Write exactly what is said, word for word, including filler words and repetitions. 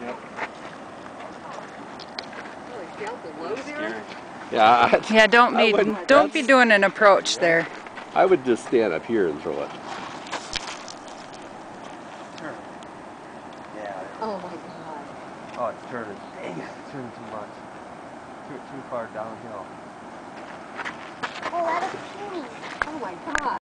Yep. Really down below there? Yeah. I, Yeah, don't I be wouldn't- don't be doing an approach there. I would just stand up here and throw it. Turn. Yeah. Oh my god. Oh, it's turning. Dang it, it's turning too much. Too, too far downhill. Oh, that is cute. Oh my god.